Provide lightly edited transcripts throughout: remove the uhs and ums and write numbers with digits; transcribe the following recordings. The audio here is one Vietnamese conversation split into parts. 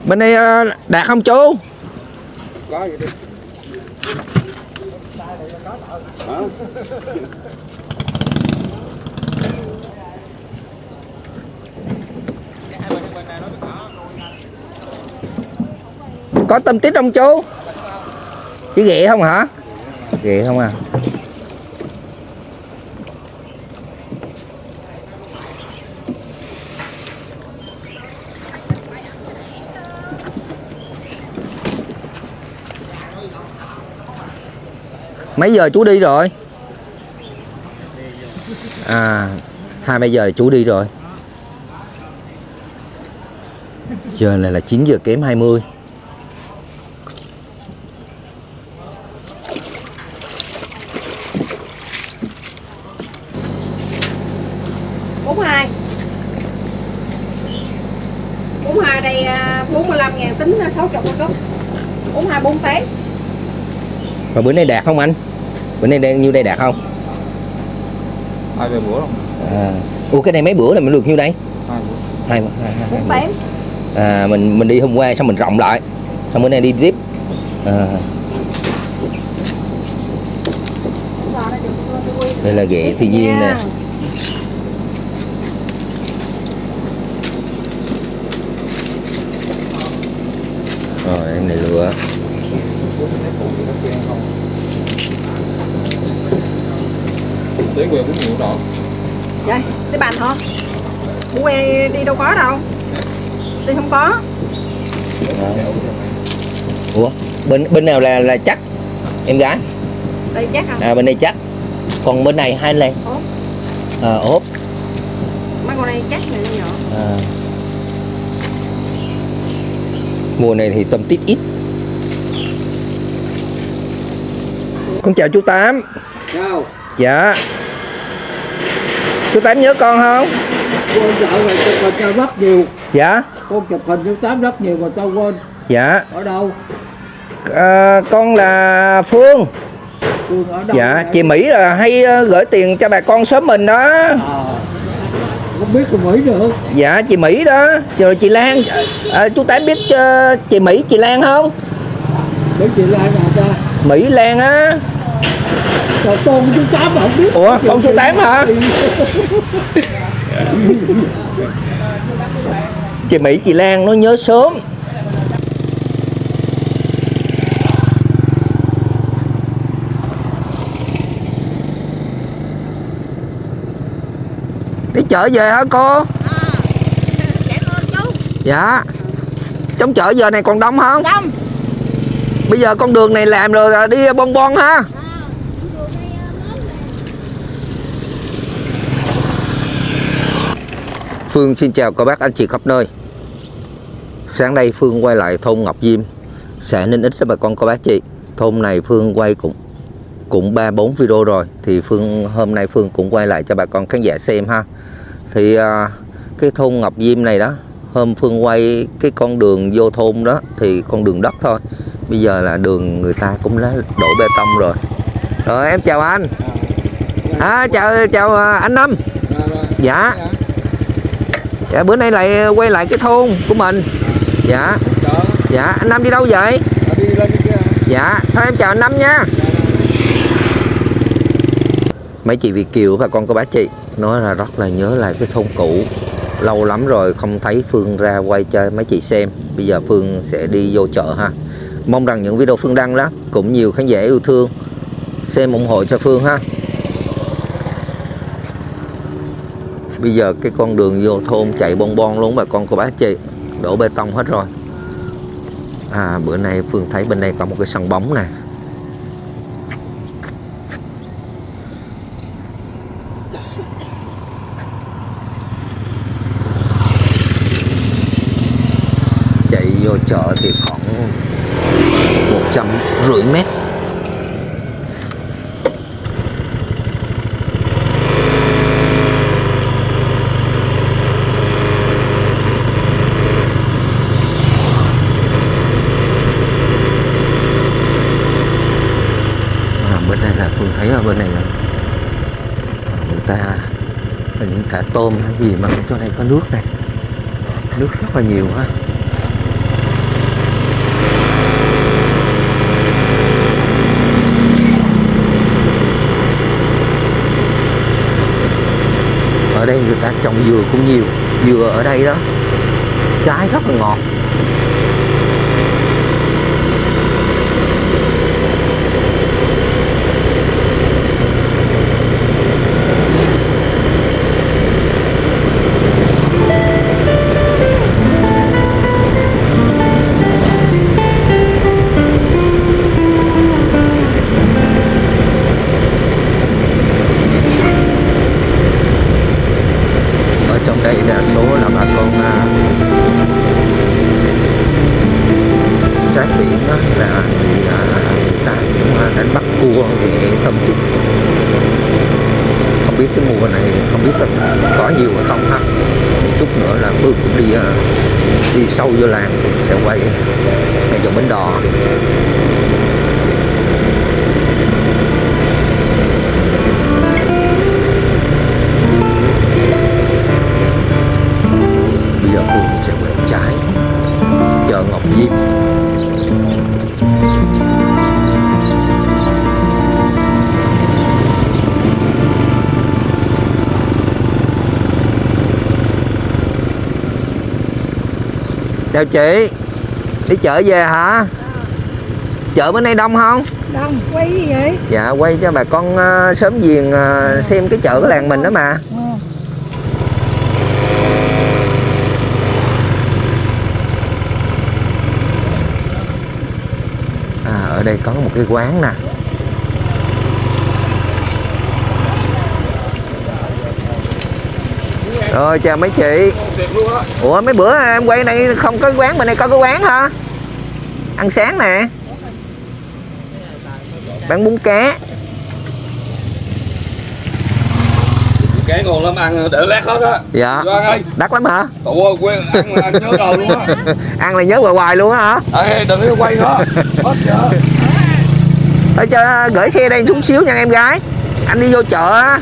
Bên đây đạt không chú? Có vậy đi. Có tôm tít không chú? Chỉ ghẹ không hả? Ghẹ không à? Mấy giờ chú đi rồi? À, 20 giờ là chú đi rồi. Giờ này là 9 giờ kém 20. Đây 45.000 tính 60 một cốc. 42 4 tép. Mà bữa nay đạt không anh? Bữa nay đang nhiêu đây đạt không? 2 bữa không? À. Ủa cái này mấy bữa là mình được nhiêu đây? 2 bữa. 4 tép. À mình đi hôm qua xong mình rộng lại. Xong bữa nay đi tiếp. À. Đây là ghẹ thiên nhiên nè. Rồi em này lựa. Tới quẹo cũng nhiều đó. Vậy, tới bàn hả? Bố quê đi đâu có đâu. Đi không có. Ủa, bên nào là chắc em gái? Đây chắc không? À bên đây chắc. Còn bên này hai này. Ốp. À ốp. Mấy con này chắc này nhỏ. À. Mùa này thì tôm tít ít. Con chào chú Tám. Chào. Dạ. Chú Tám nhớ con không? Con dạo này chụp hình cho rất nhiều. Dạ. Con chụp hình chú Tám rất nhiều mà tao quên. Dạ. Ở đâu? Con là Phương. Phương ở đâu? Dạ, chị Mỹ là hay gửi tiền cho bà con xóm mình đó. À, không biết con Mỹ nữa. Dạ, chị Mỹ đó. Rồi chị Lan. Chú Tám biết chị Mỹ, chị Lan không? Biết chị Lan nào ta? Mỹ Lan á. Rồi con chú Tám mà không biết. Ủa, con chú Tám hả? Chị Mỹ, chị Lan nó nhớ sớm. Đi chợ về hả cô? Dạ ơn chú. Dạ. Trong chợ giờ này còn đông không? Đông. Bây giờ con đường này làm rồi đi bon bon ha. Phương xin chào các bác anh chị khắp nơi. Sáng nay Phương quay lại thôn Ngọc Diêm, xã Ninh Ích cho bà con cô bác chị. Thôn này Phương quay cũng 3-4 video rồi. Thì hôm nay Phương cũng quay lại cho bà con khán giả xem ha. Thì cái thôn Ngọc Diêm này đó, hôm Phương quay cái con đường vô thôn đó thì con đường đất thôi. Bây giờ là đường người ta cũng đã đổ bê tông rồi. Rồi em chào anh. Chào anh Năm. Dạ. Dạ bữa nay lại quay lại cái thôn của mình. Dạ. Dạ anh Năm đi đâu vậy? Dạ thôi em chào anh Năm nha. Mấy chị Việt kiều và con cô bác chị nói là rất là nhớ lại cái thôn cũ. Lâu lắm rồi không thấy Phương ra quay cho mấy chị xem. Bây giờ Phương sẽ đi vô chợ ha. Mong rằng những video Phương đăng đó cũng nhiều khán giả yêu thương xem ủng hộ cho Phương ha. Bây giờ cái con đường vô thôn chạy bon bon luôn bà con cô bác chị, đổ bê tông hết rồi. À bữa nay Phương thấy bên đây có một cái sân bóng nè. Chạy vô chợ thì khoảng 150 mét. Bên đây là Phương thấy ở bên này là người ta là những thả tôm hay gì mà chỗ này có nước này, nước rất là nhiều ha. đây người ta trồng dừa cũng nhiều. Dừa ở đây đó trái rất là ngọt. Trong đây đa số là bà con sát biển đó, là người ta cũng đánh bắt cua để tôm chút. Không biết cái mùa này không biết là có nhiều hay không ha. Một chút nữa là Phương cũng đi sâu vô làng cũng sẽ quay ngay dòng bến đò. Bây giờ Phương sẽ quẹo trái chợ Ngọc Diêm. Chào chị, đi chợ về hả? Chợ bên đây đông không? Đông, quay gì vậy? Dạ quay cho bà con sớm viền xem cái chợ của làng mình đó mà. Ở đây có một cái quán nè. Rồi chào mấy chị. Ủa mấy bữa em quay đây không có quán, mà này có cái quán hả? Ăn sáng nè. Bán bún cá. Cá ngon lắm, ăn để lát hết á. Dạ. Đắt lắm hả? Ủa quên, ăn nhớ đồ luôn á. Ăn là nhớ hoài hoài luôn á hả? Ê, đừng có quay nữa. Hết chợ. Thôi cho gửi xe đây xuống xíu nha em gái. Anh đi vô chợ á.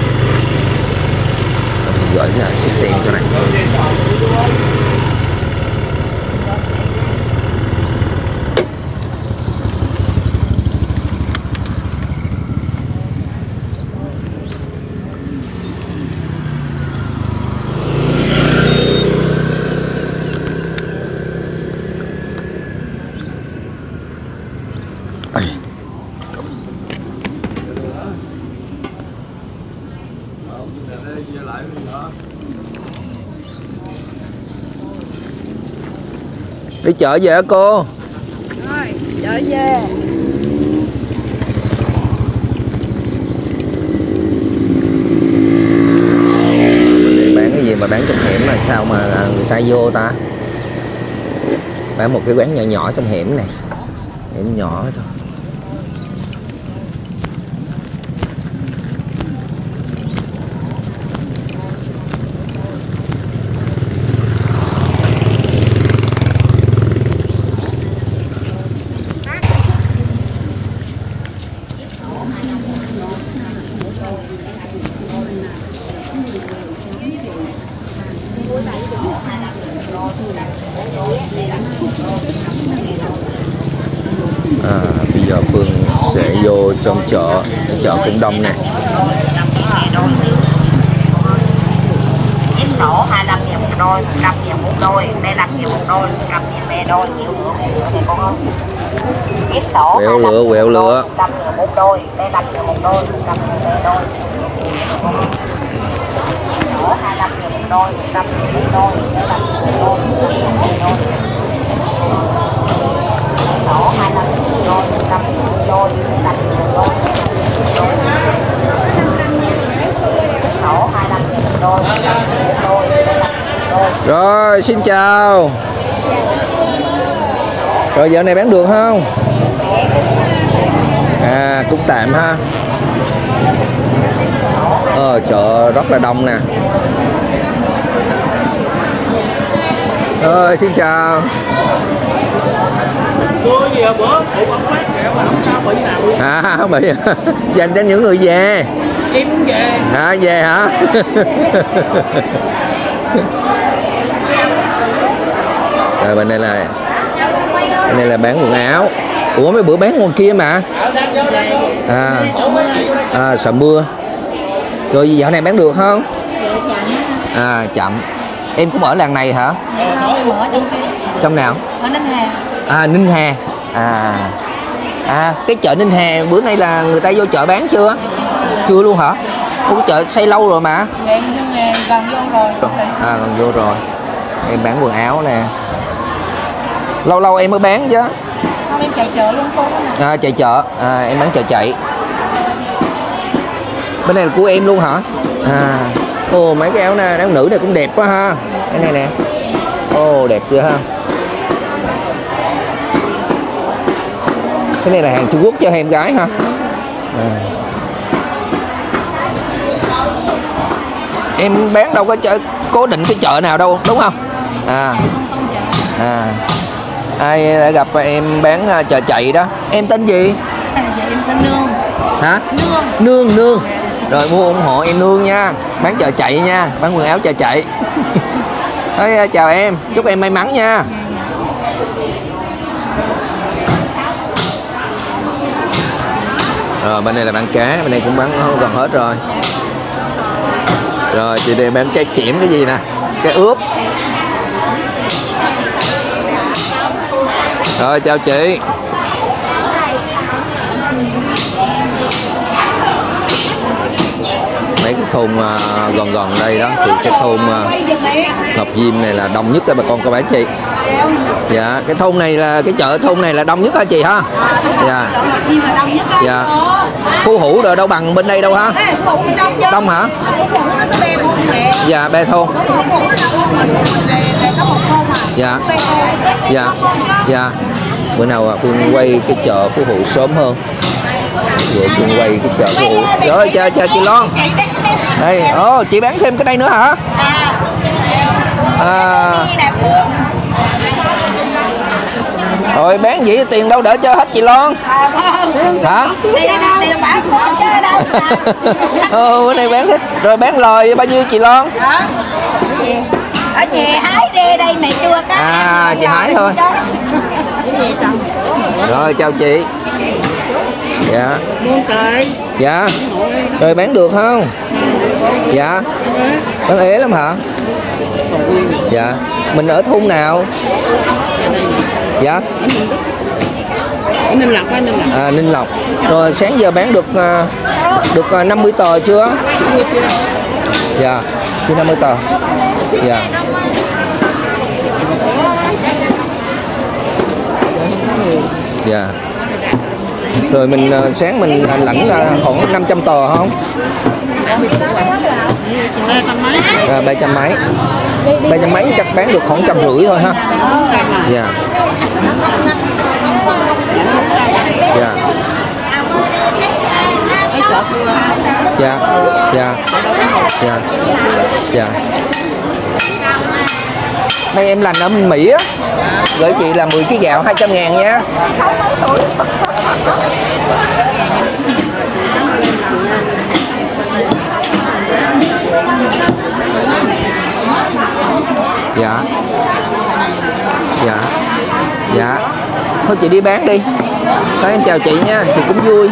Gửi chiếc xe cho này. Đi chợ về hả cô? Rồi, chợ về. Bán cái gì mà bán trong hẻm là sao mà người ta vô ta? Bán một cái quán nhỏ nhỏ trong hẻm này. Hẻm nhỏ thôi. Bây giờ Phương sẽ vô trong chợ cũng đông nè. Yếm nổ 25.000 một đôi, 100.000 một đôi, 75.000 một đôi, 100.000 bè đôi, nhiều nữa thì con không. Yếm nổ Quẹo lựa 100.000 một đôi, 75.000 một đôi, 100.000 bè đôi. Nổ 25.000 một đôi, 100.000 một đôi, 75.000 một đôi, 100.000 đôi. Nổ 25.000 một đôi, 100.000 một đôi, 75.000 một đôi, 100.000 một đôi. Nổ 25.000 một đôi, 100.000 một đôi, 75.000 một đôi. Rồi xin chào. Rồi dạo này bán được không? Cũng tạm ha. Chợ rất là đông nè. Rồi xin chào. Tôi gì bữa phụ ông lát kẹo mà không cho bị nào luôn. Không bị. Dành cho những người về. Em cũng về. Về hả? Rồi bên đây là bán quần áo. Ủa mấy bữa bán ngoài kia mà. Sợ mưa. Rồi dạo này bán được không? À, chậm. Em cũng ở làng này hả? Dạ không, em ở trong kia. Trong nào? Ở Ninh Hà. À, Ninh Hà. Cái chợ Ninh Hà bữa nay là người ta vô chợ bán chưa? Chưa luôn hả? Cái chợ xây lâu rồi mà. Dạ, gần vô rồi. À, gần vô rồi. Em bán quần áo nè. Lâu lâu em mới bán chứ. Không, em chạy chợ luôn cô. À, chạy chợ. À, em bán chợ chạy. Bên này là của em luôn hả? À, ồ, mấy cái áo này, áo nữ này cũng đẹp quá ha. Cái này nè. Ồ, đẹp chưa ha. Cái này là hàng Trung Quốc cho em gái ha. À. Em bán đâu có chợ cố định cái chợ nào đâu, đúng không? Ai đã gặp em bán chợ chạy đó. Em tên gì? Dạ, em tên Nương. Hả? Nương. Rồi mua ủng hộ em Nương nha. Bán chợ chạy nha, bán quần áo chợ chạy. Thôi chào em, chúc em may mắn nha. Rồi bên này là bán cá, bên này cũng bán gần hết rồi. Rồi chị đây bán cái kiểm cái gì nè, cái ướp. Rồi chào chị. Mấy cái thôn gần đây đó thì cái thôn Ngọc Diêm này là đông nhất đó bà con cô bác chị. Dạ, cái thôn này là cái chợ thôn này là đông nhất hả chị ha? Dạ. Dạ. Phú Hữu rồi đâu bằng bên đây đâu ha? Đông hả? Dạ, Bê Thôn. Dạ. Dạ. Dạ. Bữa nào Phương quay cái chợ Phú Hữu sớm hơn. Rồi Phương quay cái chợ Phú Hữu. Rồi chào chị Loan. Đây, chị bán thêm cái đây nữa hả? Rồi bán vậy tiền đâu đỡ cho hết chị Loan. Hả? Bữa nay bán hết. Rồi bán lời bao nhiêu chị Loan? Ở nhà hái rê đây mày chưa có. Chị hái thôi. Rồi chào chị. Dạ. Dạ. Rồi bán được không? Dạ. Bán ế lắm hả? Dạ. Mình ở thôn nào? Dạ. Ninh Lộc. À, Ninh Lộc. Rồi sáng giờ bán được 50 tờ chưa? Dạ. Chưa 50 tờ. Dạ. Dạ. Rồi mình sáng mình lãnh khoảng 500 tờ không? 300 mấy. 300 mấy chắc bán được khoảng 150 thôi ha. Dạ. Dạ. Dạ. Dạ. Dạ. Dạ. Đây em lành ở Mỹ á. Gửi chị là 10 kg gạo 200.000 nha. Dạ. Dạ. Dạ. Thôi chị đi bán đi. Thôi em chào chị nha, chị cũng vui.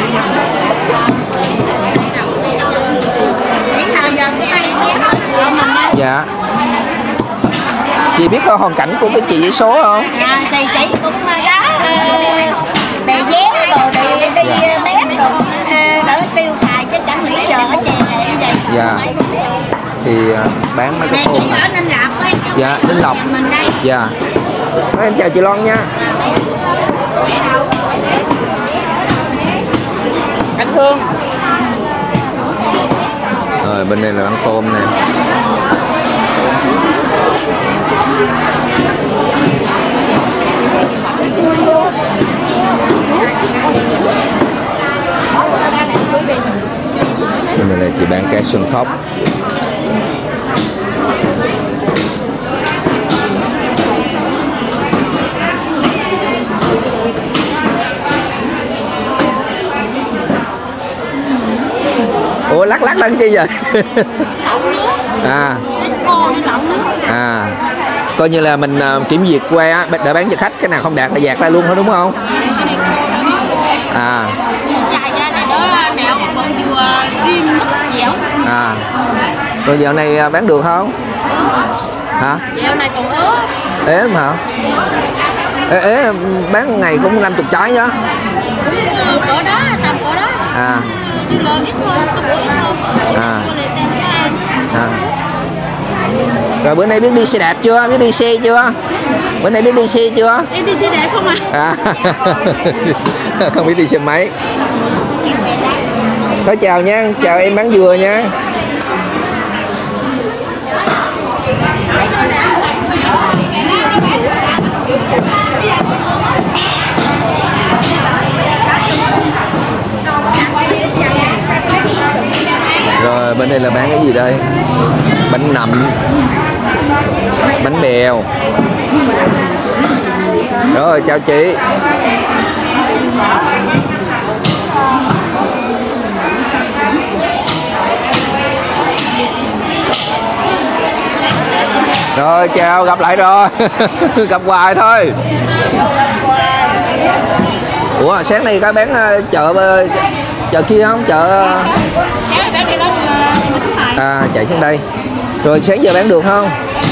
Dạ. Chị biết hoàn cảnh của cái chị với số không? Thì chị cũng đó bè vé đồ đi bếp đồ đỡ tiêu xài chứ chẳng nghĩ giờ ở nhà này em vậy. Dạ. Thì bán mấy cái thôn này. Ở Ninh Lộc ấy. Dạ, Ninh Lộc. Mình đây. Dạ. Em chào chị Loan nha. Anh Thương. Rồi bên đây là bán tôm nè. Bên này là chị bán cá xương thóc. Ủa lắc lên chi vậy? Coi như là mình kiểm duyệt qua để bán cho khách, cái nào không đạt là dạt ra luôn thôi đúng không? Rồi dạo này bán được không? Hả? Dạo này còn ớt. Ế hả? Ế bán ngày cũng 50 trái đó. Cỡ đó, tầm cỡ đó. À. Dư lợn ít hơn, có bữa ít hơn. À. Bữa này đang ăn. À. Rồi bữa nay biết đi xe đạp chưa? Biết đi xe chưa? Bữa nay biết đi xe chưa? Em đi xe đạp không à? À. Không biết đi xe máy. Thôi chào nha, chào em bán dừa nha. Rồi bên đây là bán cái gì đây? Bánh nậm, bánh bèo. Rồi chào chị. Rồi chào, gặp lại rồi. Gặp hoài thôi. Ủa sáng nay có bán chợ kia không? Chợ Sáng bán cái đó xuống này. à chạy xuống đây. Rồi sáng giờ bán được không?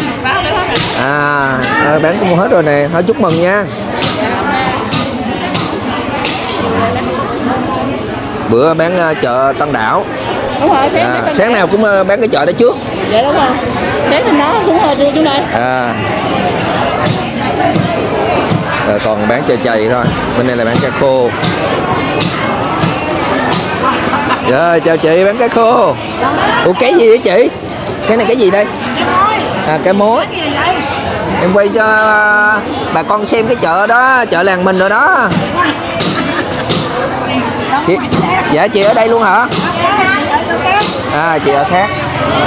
À bán cũng mua hết rồi nè. Thôi chúc mừng nha. Bữa bán chợ Tân Đảo. Đúng rồi, Sáng nào cũng bán cái chợ đó trước. Dạ đúng rồi. Sáng thì nó xuống rồi xuống đây. À. Rồi còn bán chè chày thôi. Bên đây là bán cá khô. Rồi chào chị, bán cá khô. Ủa cái gì vậy chị? Cái này cái gì đây? À cái mối. Em quay cho bà con xem cái chợ đó, chợ làng mình rồi đó. Chị, dạ chị ở đây luôn hả? À chị ở khác.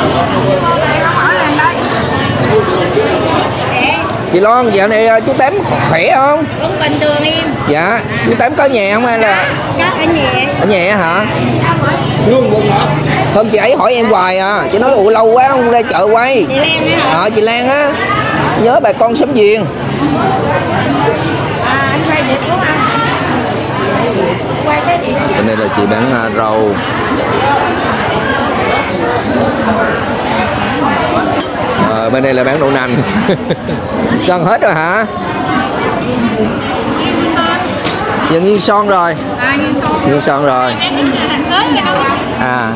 Chị Loan dạo này chú Tám khỏe không? Cũng bình thường em. Dạ chú Tám có nhà không hay là? Có ở nhà. Ở nhà hả? Hôm chị ấy hỏi em hoài à. Chị nói ủa lâu quá không ra chợ quay. Chị Lan á hả? Chị Lan á. Nhớ bà con sớm giềng. Anh quay được đúng không? Quay cái gì? Bên đây là chị bán rau. Bên đây là bán đậu nành. Gần hết rồi hả? Giờ nghiêng son rồi. Nghiêng son rồi. À.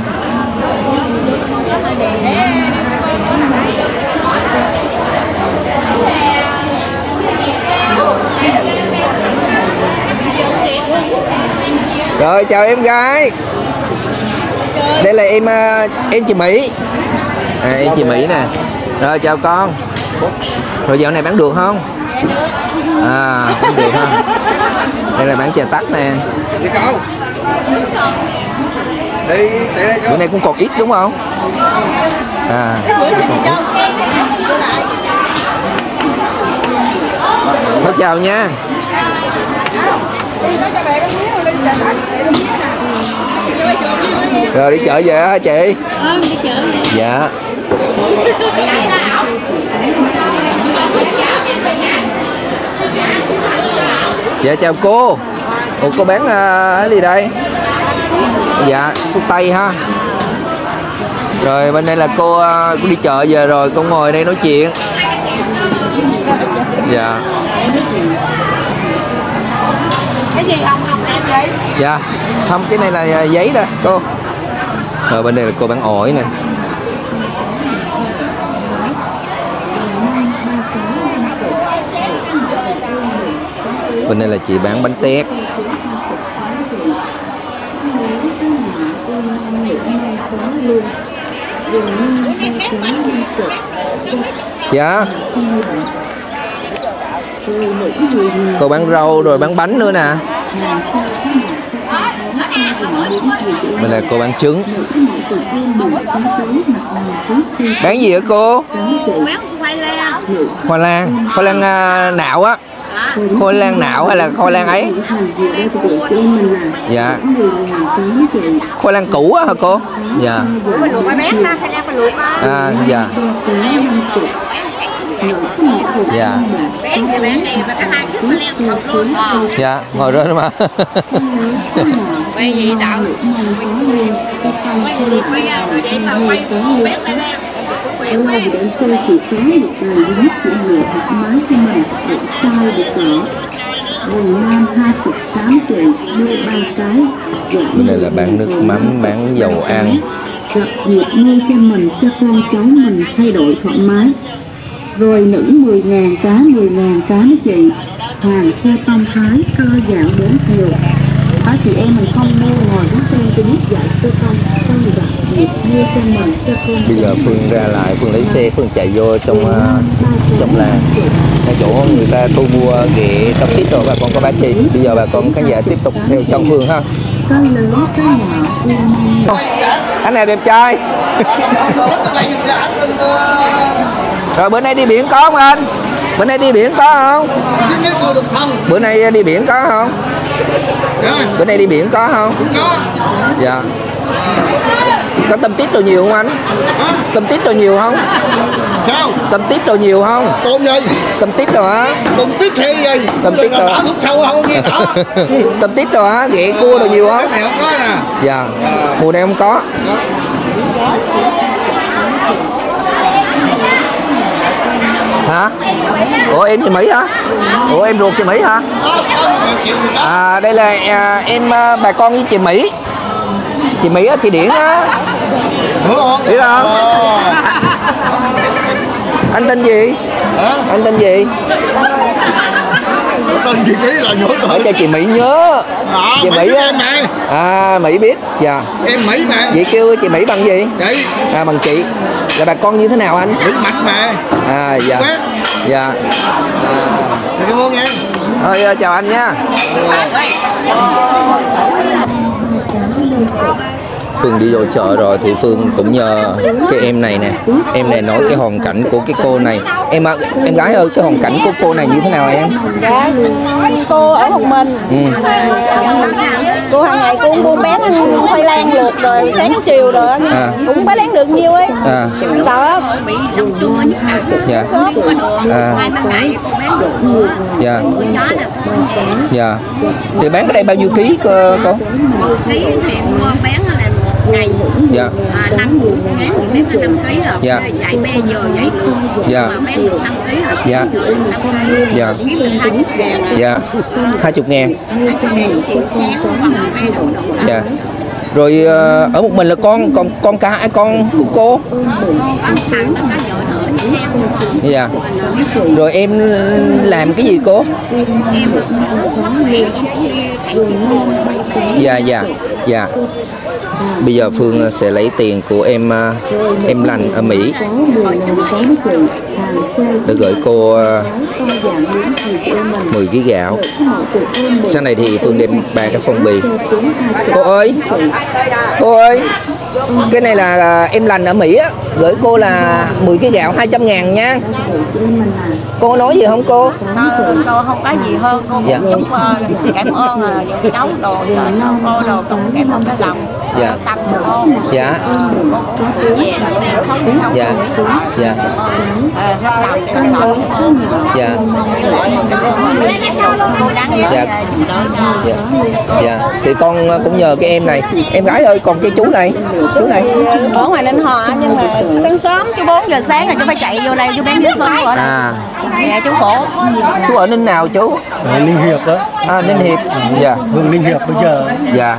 Rồi chào em gái. Đây là em chị Mỹ. À, em chị Mỹ nè. Rồi chào con. Rồi dạo này bán được không? À bán được ha. Đây là bán trà tắc nè. Bữa nay cũng còn ít đúng không? À còn ít. Thôi chào nha. Rồi đi chợ về hả chị? Đi chợ. Dạ. Dạ chào cô. Ủa cô bán cái gì đây? Dạ thuốc tây ha. Rồi bên đây là cô đi chợ về rồi, cô ngồi đây nói chuyện. Dạ. Cái gì hồng hồng em vậy? Dạ. Không cái này là giấy đó cô. Rồi bên đây là cô bán ổi nè. Bên đây là chị bán bánh tét. Dạ. Cô bán rau rồi bán bánh nữa nè. Bên này cô bán trứng. Bán gì hả cô? Bán khoai lang. Khoai lang. Khoai lang nạo á. Khoai lang nạo hay là khoai lang ấy? Dạ. Khoai lang củ á hả cô? Dạ. À dạ. Dạ. Dạ, ngồi rơi mà. Quay gì tạo quay đi quay ra rồi để mà quay con bé lên khỏe quá. Để cho chị có một ngày duy nhất của người thoải mái cho mình để sao được rõ. Quần nam 28 triệu mua 3 cái. Bên này là bán nước mắm, bán dầu ăn. Gặp dịp mua cho mình, cho con cháu mình thay đổi thoải mái. Rồi nữ 10.000 cá, 10.000 cá đó chị. Hàng xe Tam Thái, cơ dạng 4 chiều. Đó chị em mình không mua ngồi đó trên cho biết dạy cho con gặp dịp mua cho mình, cho con. Bây giờ Phương ra lại, Phương lấy xe, Phương chạy vô trong làng. Ngay chỗ người ta thu mua ghẹ cấp tít rồi bà con có bán chi. Bây giờ bà con khán giả tiếp tục theo chân Phương ha. Cái lớn, cái nhỏ. Anh nào đẹp trai. Rồi bữa nay đi biển có không anh? Bữa nay đi biển có không? Bữa nay đi biển có không? Bữa nay đi biển có không? Dạ. Có tôm tít đồ nhiều không anh? Tôm tít đồ nhiều không? Sao? Tôm tít đồ nhiều không? Tôm gì? Tôm tít đồ hả? Tôm tít hay gì? Tôm tít đồ. Đỏ sâu không nghe rõ. Tôm tít đồ hả? Ghẹ cua đồ nhiều không? Cái này không có nè. Dạ. Mùa này không có. Hả? Ủa em chị Mỹ hả? Ủa em ruột chị Mỹ hả? À đây là em bà con với chị Mỹ. Chị Mỹ á, chị Điển á. Biết không? Anh tên gì? Hả? Anh tên gì? Tên chị Ký là nhớ Hỏi tuổi. cho chị Mỹ nhớ. Chị Mỹ á. Em mà. À Mỹ biết. Dạ. Em Mỹ mà. Vậy kêu chị Mỹ bằng gì? Chị. À bằng chị. Là bà con như thế nào anh? Mỹ Mạch mà. À dạ. Quét. Dạ. Cảm ơn em. Thôi chào anh nha. Phương đi vô chợ rồi thì Phương cũng nhờ cái em này nè. Em này nói cái hoàn cảnh của cái cô này. Em gái ơi, cái hoàn cảnh của cô này như thế nào em? Dạ, cô ở một mình. Cô hàng ngày cô cũng buôn bán khoai lang luộc rồi sáng chiều rồi cũng bán được nhiêu ấy. Đó. Bị đóng chung ở những hàng. Dạ. Có đường. Hai ba ngày cô bán được nữa. Dạ. Bữa chó là cô về. Dạ. Thì bán cái đây bao nhiêu ký cô? 10 ký thì mua bán là một ngày. Dạ. 5 buổi sáng thì bán có 5 ký rồi. Dạ. Dạy bây giờ dạy luôn. Dạ. Mà bán được 5 ký rồi. Dạ. 5 ký. Dạ. Kiếm được 20.000. Dạ. 20.000. 20.000 chuyện sáng còn bán được. Dạ. Rồi ở một mình là con cả con của cô. Con thẳng nó có vợ nữa đi theo. Dạ. Rồi em làm cái gì cô? Em được món hàng chạy chị cô. Dạ dạ dạ. Bây giờ Phương sẽ lấy tiền của em lành ở Mỹ để gửi cô 10 kg gạo. Sau này thì Phương đem 3 cái phong bì. Cô ơi, cái này là em lành ở Mỹ á, gửi cô là 10 kg gạo 200.000 nha. Cô nói gì không cô? Cô không có gì hơn, cô dạ. chúc cảm ơn những cháu đồ cô đồ cũng cảm ơn cái lòng dạ. tâm của cô. Dạ. Cô về là đang sống dạ. Dạ. Dạ. Dạ. Dạ. Dạ. Thì con cũng nhờ cái em này. Em gái ơi, còn cái chú này Ở ngoài Ninh Hòa nhưng mà sáng sớm chú 4 giờ sáng là chú phải chạy vô đây chú bán vé số ở đây. Dạ chú khổ. Chú ở Ninh nào chú? Ở Ninh Hiệp đó. À Ninh Hiệp. Dạ. Vùng Ninh Hiệp bây giờ. Dạ.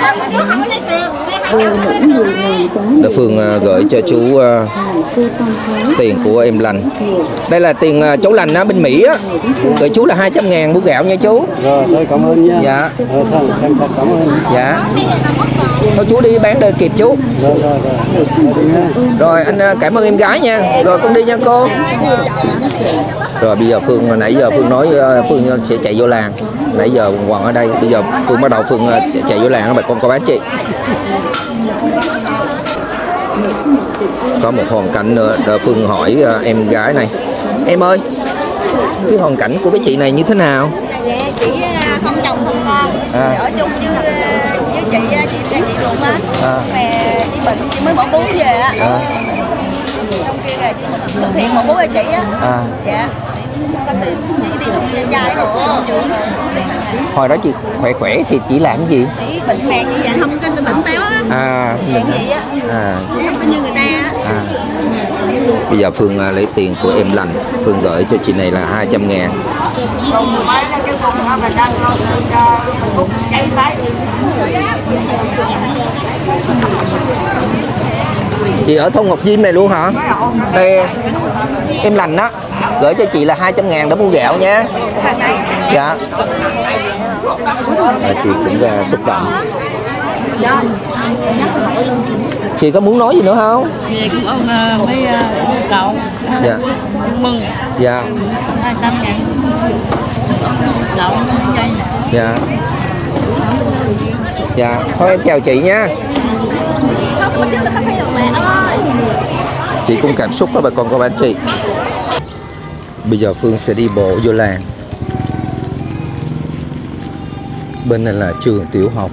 Để Phương gửi cho chú tiền của em lành. Đây là tiền cháu lành á, bên Mỹ á. Gửi chú là 200.000 bút gạo nha chú. Rồi, tôi cảm ơn nha. Dạ. Thật cảm ơn. Dạ. Thôi chú đi bán đời kịp chú. Rồi anh cảm ơn em gái nha. Rồi con đi nha cô. Rồi bây giờ Phương nãy giờ Phương nói Phương sẽ chạy vô làng. Nãy giờ quần ở đây. Bây giờ Phương bắt đầu Phương chạy vô làng bà con cô bác chị. Có một hoàn cảnh nữa để Phương hỏi em gái này. Em ơi, cái hoàn cảnh của cái chị này như thế nào? Dạ chị không chồng không con. Ở chung với chị ruột á. Mẹ chị bệnh chị mới bỏ bú về á. Trong kia à, chị từ thiện một bố bà chị á. Dạ. Không có tiền, chị đi luôn cho trai rồi. Hồi đó chị khỏe thì chị làm cái gì? Chị bệnh nè, chị dạng không có bệnh béo á. Dạng gì á. Chị không có như người ta á. Bây giờ Phương lấy tiền của em lành, Phương gửi cho chị này là 200.000. Chị ở thôn Ngọc Diêm này luôn hả? Đây em lành đó, gửi cho chị là 200.000 để mua gạo nha. Dạ. Chị cũng xúc động. Chị có muốn nói gì nữa không? Chị cũng ơn mấy cậu. Dạ. Mừng. Dạ. 200.000. Đậu chay. Dạ. Dạ. Thôi em chào chị nha. Chị cũng cảm xúc đó bà con cô bác chị. Bây giờ Phương sẽ đi bộ vô làng. Bên này là trường tiểu học.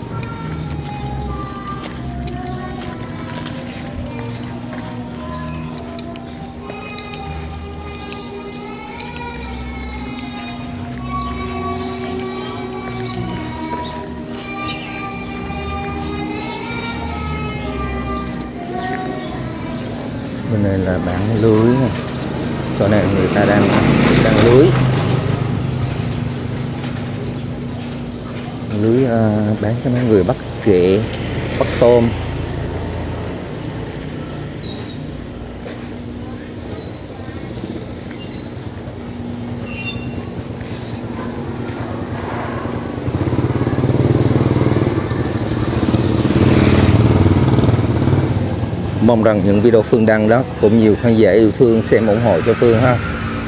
Bên này là bán lưới nè. Chỗ này người ta đang lưới bán cho mấy người bắt ghẹ, bắt tôm. Mong rằng những video Phương đăng đó cũng nhiều khán giả yêu thương xem ủng hộ cho Phương ha.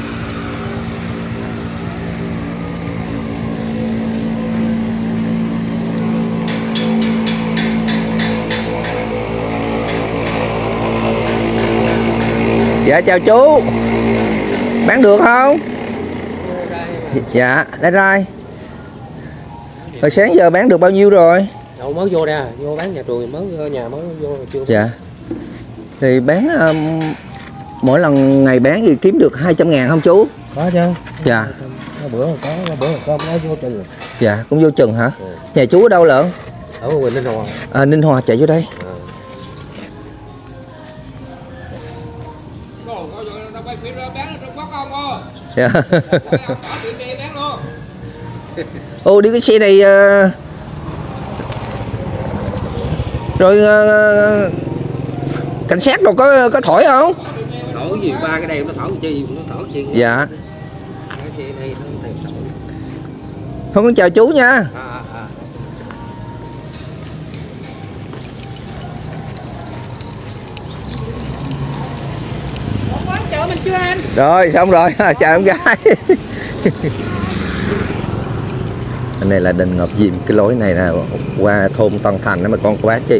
Dạ chào chú. Bán được không? Dạ, đây rồi. Hồi sáng giờ bán được bao nhiêu rồi? Đâu mới vô nè, vô bán nhà trường mới vô nhà mới vô chưa. Dạ. Thì bán mỗi lần ngày bán thì kiếm được 200.000 không chú? Có chứ. Dạ. Bữa có nó vô chừng. Dạ, cũng vô chừng hả? Nhà chú ở đâu lận? Ở huyện Ninh Hòa. Ninh Hòa, chạy vô đây. Dạ. Ô đi cái xe này rồi cảnh sát đâu có thổi không? Thổi gì ba cái đây nó thổi chi, nó thổi chi. Dạ. Cái xe này nó thổi. Thôi con chào chú nha. Chợ mình chưa anh? Rồi xong rồi, chào em gái. Cái này là đền Ngọc Diêm, cái lối này là qua thôn Tân Thành đó mà con cô bác chị.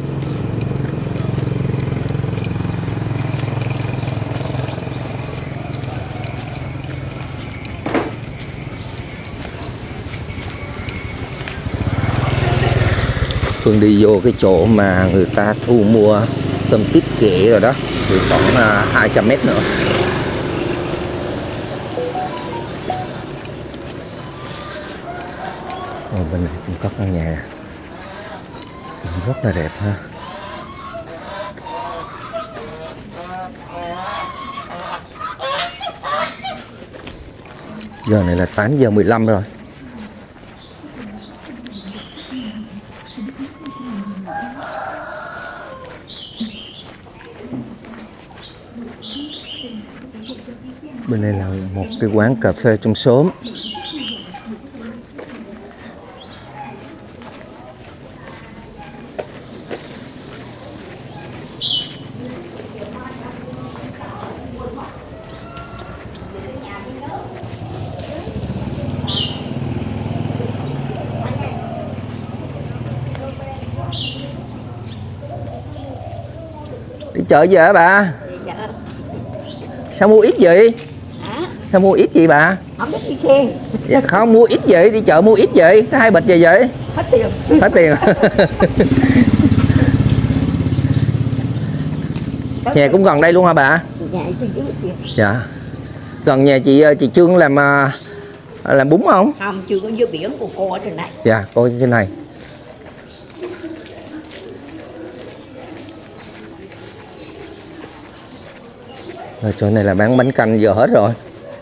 Phương đi vô cái chỗ mà người ta thu mua tôm tít ghẹ rồi đó, thì khoảng 200 mét nữa. Bên này cũng có căn nhà cũng rất là đẹp ha. Giờ này là 8:15 rồi. Bên này là một cái quán cà phê trong xóm. Đi chợ gì hả bà? Sao mua ít vậy? Sao mua ít gì bà? Không biết đi xe. Dạ, không mua ít vậy, đi chợ mua ít vậy, có 2 bịch gì vậy? Hết tiền. Hết tiền. Nhà cũng gần đây luôn hả bà? Dạ. Gần nhà chị Trương làm bún không? Không, chưa có dưa biển của cô ở trên này. Dạ, cô ở trên này. Rồi chỗ này là bán bánh canh giờ hết rồi.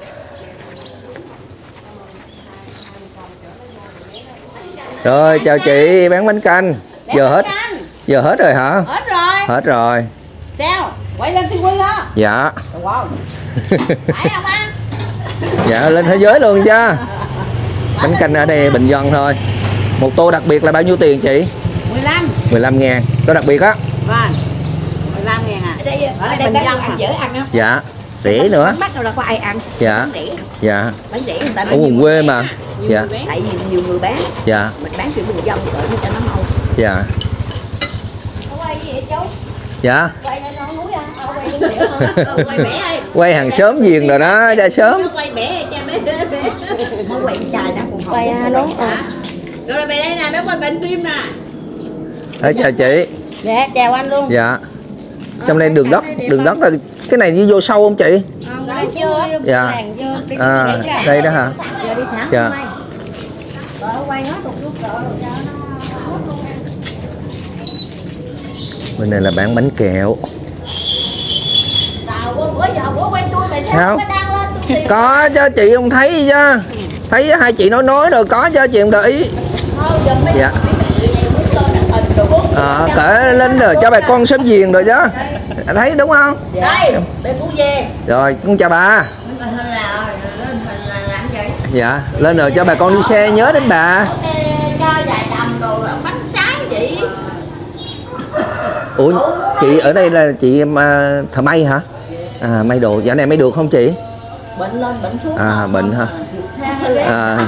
Rồi chào chị, bán bánh canh. Giờ hết. Giờ hết rồi hả? Hết rồi. Hết rồi. Sao? Quay lên TV đó. Dạ. Wow. Phải không anh? Dạ lên thế giới luôn chứ. Bánh canh ở đây bình dân thôi. Một tô đặc biệt là bao nhiêu tiền chị? 15. 15 ngàn. Tô đặc biệt á? Vâng. 15 ngàn à. Ở đây bình dân ăn dễ ăn không? Dạ. Rẻ nữa. Bắt đâu là có ai ăn. Dạ. Dạ. Bánh rẻ người ta ở vùng quê mà. Dạ. Tại vì nhiều người bán. Dạ. Mình bán kiểu bình dân để cho nó mau. Dạ. Quay gì vậy chú? Dạ. Quay lên non núi à? Quay bẻ ơi. Quay hàng sớm giềng rồi đó, ra sớm. Quay bẻ cha bé. Mới quay chài đã cũng quay nó. Rồi về đây nè, bé quay bệnh tim nè. Chào chị. Dạ, chào anh luôn. Dạ. Trong đây đường đất là cái này đi vô sâu không chị? Dạ. À, đây đó hả? Dạ. Bên này là bán bánh kẹo. Sao? Có chứ chị không thấy chứ. Thấy hai chị nói rồi có chứ chị không để ý. Dạ. Kể lên rồi cho bà con sớm giềng rồi chứ. Thấy đúng không? Đây, bé Phú về. Rồi, con chào bà. Dạ, lên rồi cho bà con đi xe nhớ đến bà. Ủa, chị ở đây là chị thợ may hả? À, may đồ. Dạo này may được không chị? Bệnh lên, bệnh xuống. À, bệnh hả? À.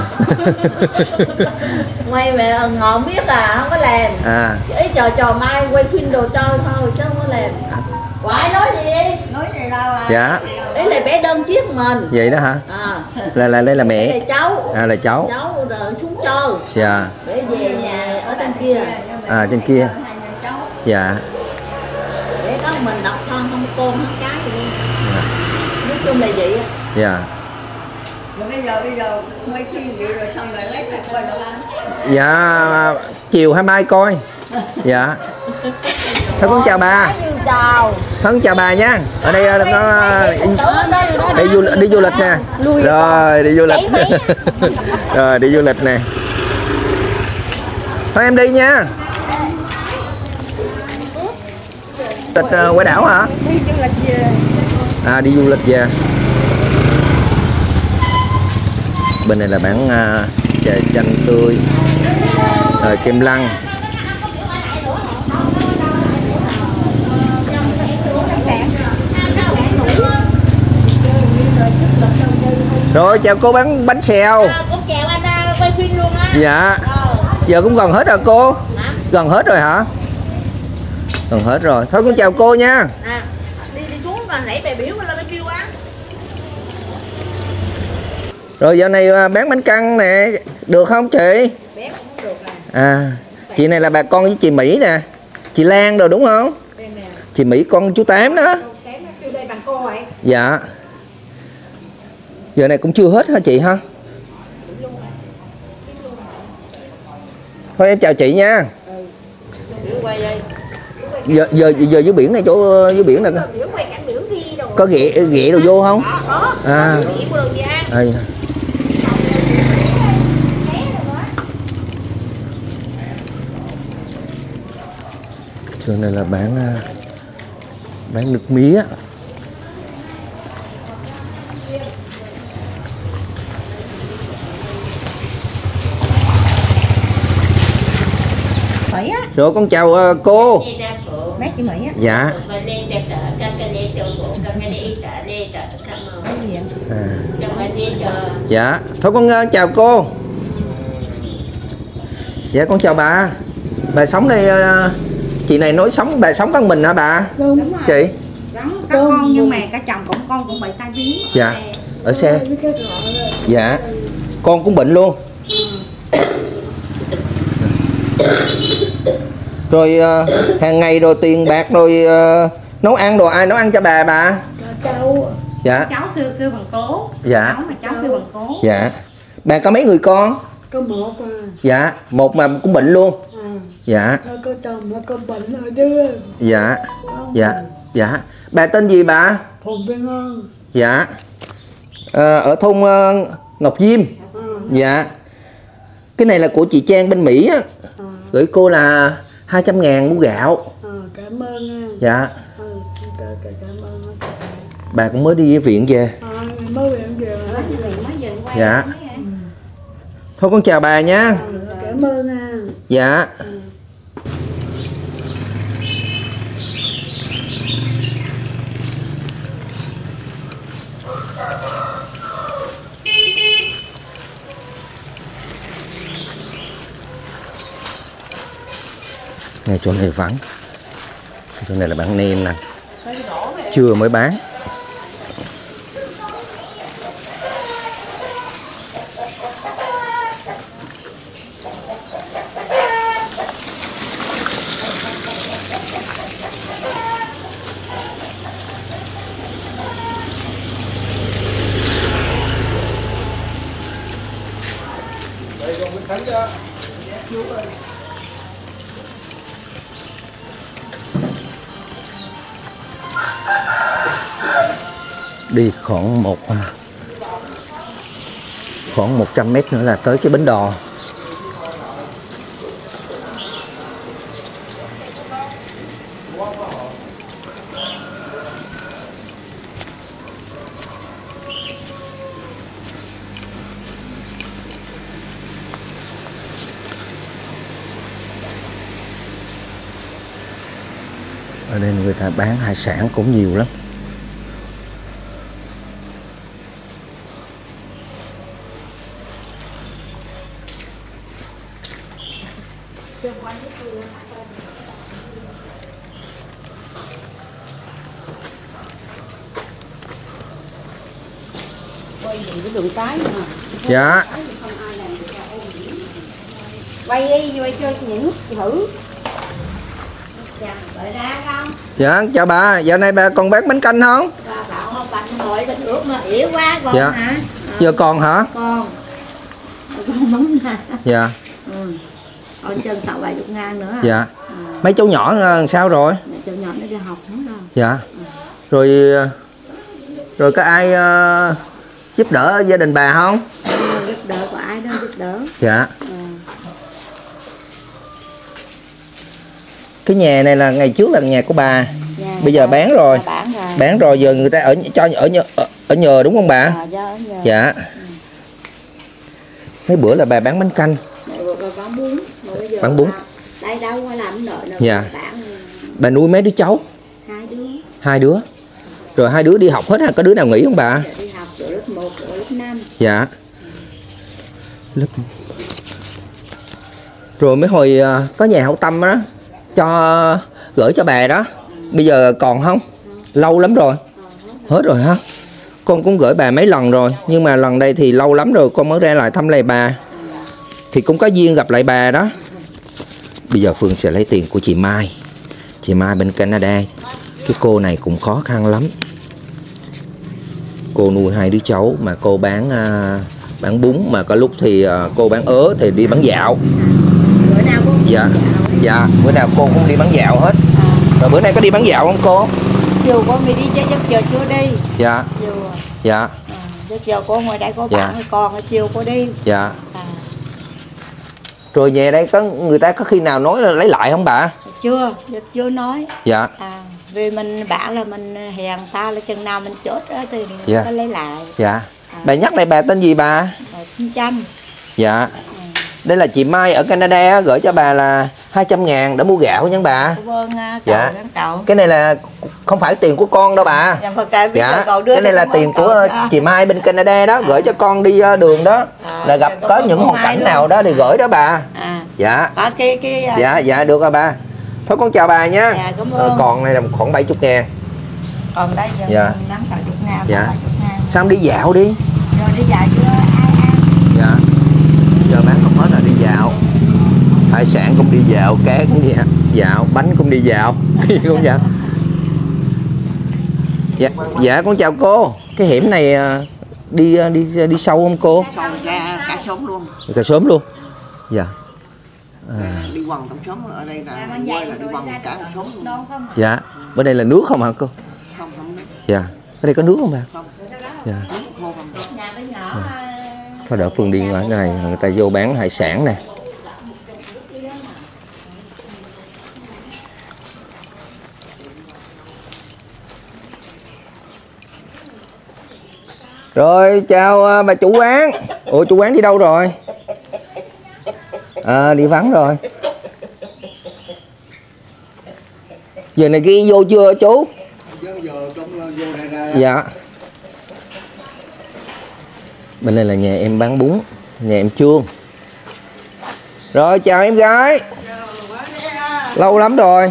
May về ngọn biết à, không có làm. À. Chỉ trò mai quay phim đồ chơi thôi chứ không có làm. Quại nói gì đi? Nói gì đâu à? Dạ. Ý là bé đơn chiếc mình. Vậy đó hả? À. Là đây là mẹ. Đây là cháu. À, là cháu. Cháu rồi xuống chơi. Dạ. Bé về nhà ở trên kia. À, trên kia. Dạ. Để có mình độc thân không con không cái gì. Nói chung là vậy. Dạ. Rồi bây giờ quay phim vậy rồi xong rồi lấy lại coi đâu anh? Dạ, chiều 23 coi. Dạ. Thôi con chào bà. Chào. Con chào bà nha. Ở đây nó đi du lịch nè. Rồi đi du lịch. Rồi đi du lịch nè. Thôi em đi nha. Tịch quay đảo hả? Đi du lịch về. À, đi du lịch về. Bên này là bán chè chanh tươi, rồi kem lăng. Rồi chào cô bán bánh xèo. Con chào anh quay phim luôn á. Dạ. Giờ cũng gần hết rồi cô. Gần hết rồi hả? Gần hết rồi. Thôi con chào cô nha. Đi xuống mà nãy bè biểu lên kêu á. Rồi giờ này bán bánh căn nè, được không chị? À, chị này là bà con với chị Mỹ nè. Chị Lan rồi đúng không? Chị Mỹ con chú Tám đó. Dạ. Giờ này cũng chưa hết hả chị ha? Thôi em chào chị nha. Giờ dưới biển này, chỗ dưới biển này có ghẹ đồ vô không? À. Trường này là bán nước mía. Rồi con chào cô. Bác chị Mỹ á. Dạ. Dạ. Thôi con chào cô. Dạ con chào bà. Bà sống đây, chị này nói sống, bà sống con mình hả bà? Đúng rồi. Chị? Sống các con nhưng mà cả chồng con cũng bị tai biến. Dạ. Ở xe. Dạ. Con cũng bệnh luôn. Rồi hàng ngày rồi tiền bạc rồi nấu ăn đồ ai nấu ăn cho bà? cháu. Dạ. Cháu kêu bằng cố. Dạ. Cháu mà cháu kêu bằng cố. Dạ. Bà có mấy người con? Có một à. Dạ. Một mà cũng bệnh luôn. Dạ. Nó có chồng nó có bệnh rồi chứ. Dạ. Dạ. Dạ. Bà tên gì bà? Phùng Viên Ân. Dạ. Ở thôn Ngọc Diêm. Dạ. Cái này là của chị Trang bên Mỹ á. Gửi cô là 200.000 mua gạo. Cảm ơn nha. Dạ. Cảm ơn. Bà cũng mới đi viện về. Mới viện về. Dạ. Thôi con chào bà nha. Cảm ơn nha. Dạ. Ngay chỗ này vắng. Chỗ này là bán nem nè. Trưa mới bán. Đi khoảng 100 mét nữa là tới cái bến đò. Ở đây người ta bán hải sản cũng nhiều lắm. Dạ. Quay đi, quay cho những thử. Dạ, chào bà. Dạo này bà còn bán bánh canh không? Bảo không bánh nồi bánh ướt mà yếu quá còn dạ. hả? Giờ còn hả? Con mắm hả? Dạ. Còn chân 60-70 nữa. Dạ. Mấy cháu nhỏ sao rồi? Cháu nhỏ nó đi học hết rồi. Dạ. Rồi có ai giúp đỡ gia đình bà không? Giúp đỡ có ai đó giúp đỡ. Dạ. Cái nhà này là ngày trước là nhà của bà. Bây giờ bán rồi. Bán rồi giờ người ta ở nhờ đúng không bà? Dạ. Mấy bữa là bà bán bánh canh. Bán bún. Đây đâu có làm nợ đâu. Dạ. Bà nuôi mấy đứa cháu? 2 đứa. 2 đứa. Rồi 2 đứa đi học hết hả? Có đứa nào nghỉ không bà? Đi học từ lớp 1 đến lớp 5. Dạ. Rồi mấy hồi có nhà hảo tâm đó cho gửi cho bà đó. Bây giờ còn không? Lâu lắm rồi. Hết rồi hả? Con cũng gửi bà mấy lần rồi, nhưng mà lần đây thì lâu lắm rồi con mới ra lại thăm lại bà. Thì cũng có duyên gặp lại bà đó. Bây giờ Phương sẽ lấy tiền của chị Mai. Chị Mai bên Canada. Cái cô này cũng khó khăn lắm. Cô nuôi 2 đứa cháu mà cô bán bún, mà có lúc thì cô bán ớ thì đi bán dạo. Dạ. Dạ, bữa nào cô cũng đi bán dạo hết. Rồi bữa nay có đi bán dạo không cô? Chiều con đi chứ giờ chưa đi. Dạ. Dạ. Chiều cô ngoài đây có bạn con ở chiều cô đi. Dạ. Rồi về đây có người ta có khi nào nói là lấy lại không bà? Chưa nói. Dạ. Vì mình bảo là mình hèn ta là chừng nào mình chốt đó thì mình có lấy lại. Dạ. Bà nhắc lại bà tên gì bà? Trâm. Dạ. Đây là chị Mai ở Canada gửi cho bà là 200.000 để mua gạo nha bà. Vâng, dạ. Cái này là không phải tiền của con đâu bà. Dạ. Cái này là tiền của chị Mai bên Canada đó, gửi cho con đi đường đó. Là gặp có những hoàn cảnh nào đó thì gửi đó bà. Dạ. Dạ được rồi bà. Thôi con chào bà nha. Dạ, cảm ơn. Còn này là khoảng 70.000. Còn đây giờ dạ. 50.000. Dạ. Sao đi dạo đi. Rồi đi dạo chưa ai ăn. Dạ. Giờ bán không hết là đi dạo. Hải sản cũng đi dạo, cá cũng đi dạo, bánh cũng đi dạo, cũng dạo. Dạ, dạ con chào cô. Cái hẻm này đi sâu không cô? Sâu ra cả xóm luôn. Cả xóm luôn. Dạ. Đi quần trong xóm ở đây là quay là đi quần cả một xóm luôn. Dạ. Bên đây là nước không hả cô? Không nước. Dạ. Ở đây có nước không bà? Không. Dạ. Hô không. Thôi đỡ Phương Điên ở cái này người ta vô bán hải sản nè. Rồi chào bà chủ quán. Ủa chủ quán đi đâu rồi? Đi vắng rồi. Giờ này ghi vô chưa chú? Dạ. Bên đây là nhà em bán bún, nhà em Trương. Rồi chào em gái. Lâu lắm rồi.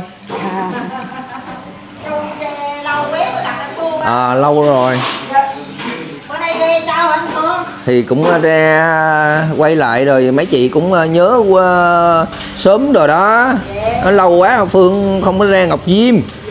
Lâu rồi. Thì cũng ra quay lại rồi mấy chị cũng nhớ qua sớm rồi đó. Nó lâu quá Phương không có ra Ngọc Diêm.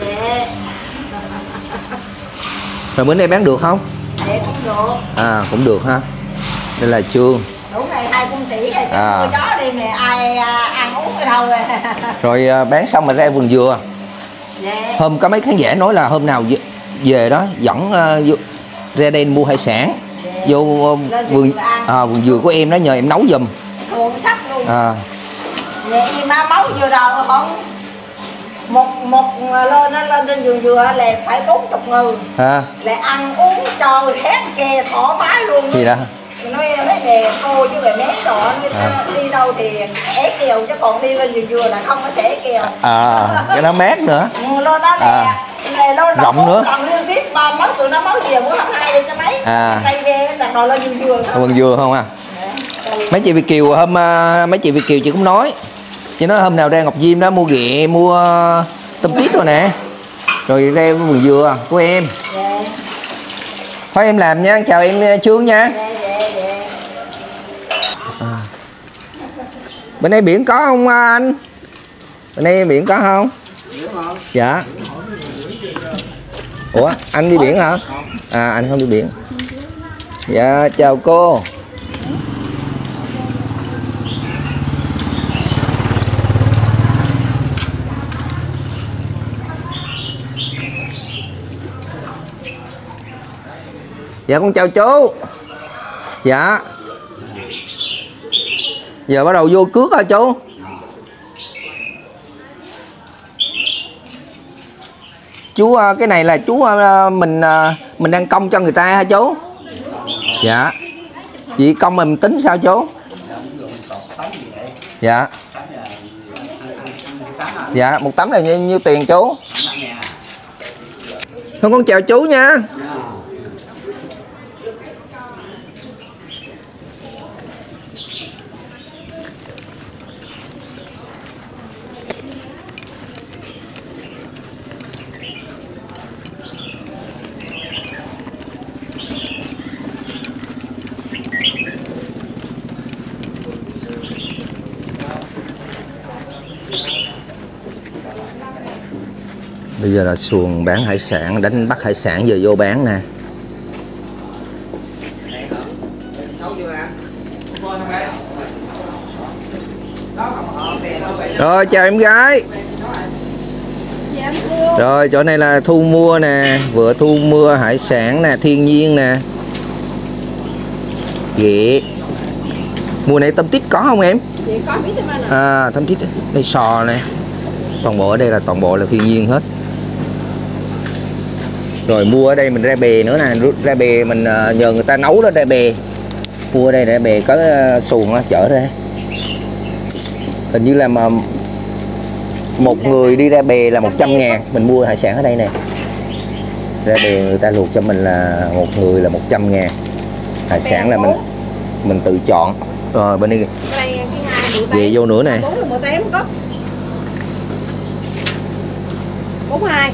Rồi bữa nay bán được không? Cũng được. Cũng được ha. Đây là Trương. Đủ ngày 2 công tỷ rồi, chứ chó đi mà ai ăn uống ở đâu rồi. Rồi bán xong mà ra vườn dừa. Hôm có mấy khán giả nói là hôm nào về đó dẫn ra đây mua hải sản. Vô vườn dừa của em đó nhờ em nấu giùm. Thường sắc luôn. Vậy em nấu vừa đầu không? Một lên nó lên trên vườn dừa là phải 40 người. Lại ăn uống cho hết kè thoải mái luôn. Gì đó? Nói mấy bè cô với bè mé đó đi đâu thì xẻ kèo chứ còn đi lên vườn dừa là không có xẻ kèo. Cái nó mát nữa. Lên đó lên rộng nữa. Còn liên tiếp mấy tụi nó mới về bữa 22 đi cho mấy. Tay về đặt đồ lên vườn dừa. Vườn dừa không à? Mấy chị Việt Kiều mấy chị Việt Kiều chị cũng nói. Chị nói hôm nào ra Ngọc Diêm đó mua ghẹ, mua tôm tít rồi nè. Rồi ra vườn dừa của em. Thôi em làm nha, chào em Trương nha. Bên đây biển có không anh? Bên đây biển có không? Dạ. Ủa anh đi biển hả? Anh không đi biển. Dạ chào cô. Dạ con chào chú. Dạ. Giờ bắt đầu vô cước hả chú? Chú cái này là chú mình đang công cho người ta hả chú? Dạ. Vậy công mình tính sao chú? Dạ. Dạ, một tấm là nhiêu tiền chú? Thôi con chào chú nha. Bây giờ là xuồng bán hải sản, đánh bắt hải sản giờ vô bán nè. Rồi chào em gái. Rồi chỗ này là thu mua nè, vừa thu mua hải sản nè, thiên nhiên nè. Ghẹ. Mùa này tôm tít có không em? Tôm tít đây, sò nè. Toàn bộ ở đây là toàn bộ là thiên nhiên hết. Rồi mua ở đây mình ra bè nữa nè, ra bè mình nhờ người ta nấu đó, ra bè. Mua ở đây ra bè có xuồng đó, chở ra. Hình như là mà một người đi ra bè là 100.000. Mình mua hải sản ở đây nè. Ra bè người ta luộc cho mình là một người là 100.000. Hải sản là mình tự chọn. Rồi bên đây về vô nữa nè. 42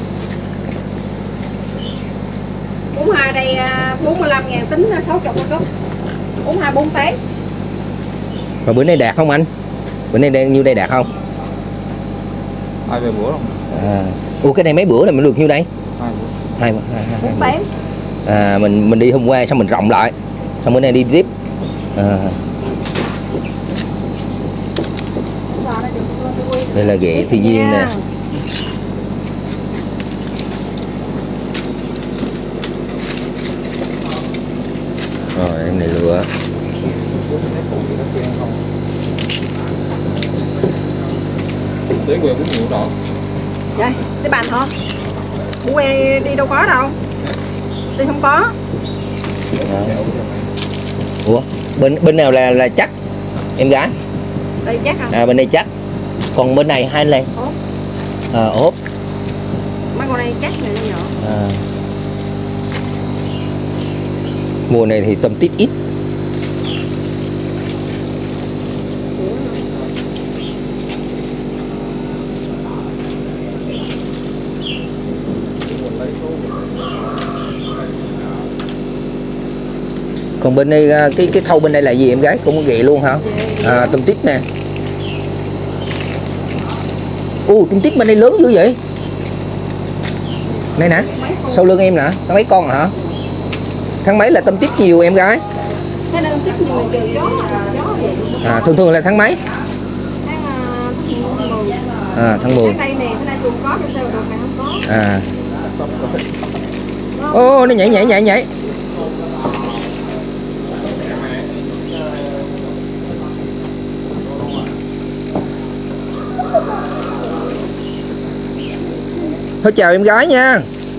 đây 45.000 tính 60 một cốc. 42 4 tép. Và bữa nay đạt không anh? Bữa nay đang nhiêu đây đạt không? 2 bữa không? Ủa cái này mấy bữa là mình được nhiêu đây? 2 hai bán. Mình đi hôm qua xong mình rộng lại, xong bữa nay đi tiếp. Đây là ghẹ thiên nhiên nè. Rồi em này lựa. Để quẹo cũng nhiều đó. Đây, cái bàn hả? Bố quay đi đâu có đâu. Đi không có. Ủa, bên nào là chắc em gái? Đây chắc hả? Bên đây chắc. Còn bên này hai này. Ốp. Mấy con này chắc này nhỏ. Mùa này thì tôm tít ít. Còn bên đây cái thau bên đây là gì em gái? Cũng có ghẹ luôn hả? Tôm tít nè. Tôm tít bên đây lớn dữ vậy? Đây nè, sau lưng em nè, có mấy con hả? Tháng mấy là tôm tít nhiều em gái? Thường là tháng mấy? Tháng 10. Nó nhảy. Thôi chào em gái nha.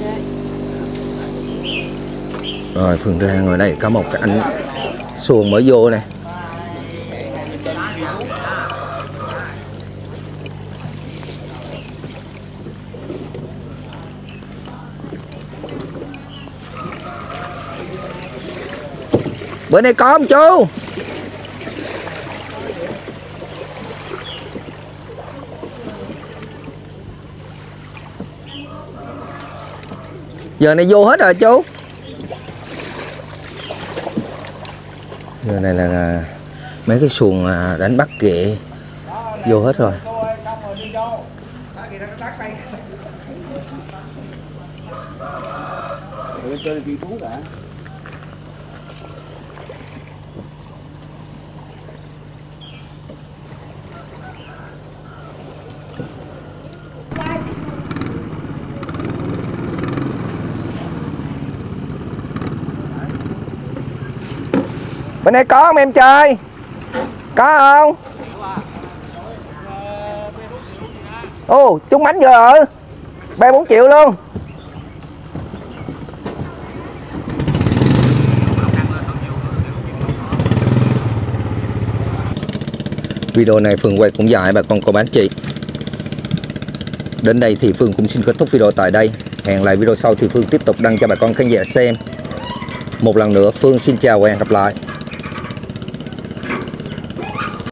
Rồi Phương ra ngoài đây có một cái anh xuồng mới vô nè. Bữa nay có không chú? Giờ này vô hết rồi chú. Giờ này là mấy cái xuồng đánh bắt ghẹ vô hết rồi. Bên đây có không em trai? Có không? Trúng bánh vừa rồi. 3-4 triệu luôn. Video này Phương quay cũng dài bà con cô bác chị. Đến đây thì Phương cũng xin kết thúc video tại đây. Hẹn lại video sau thì Phương tiếp tục đăng cho bà con khán giả xem. Một lần nữa Phương xin chào và hẹn gặp lại.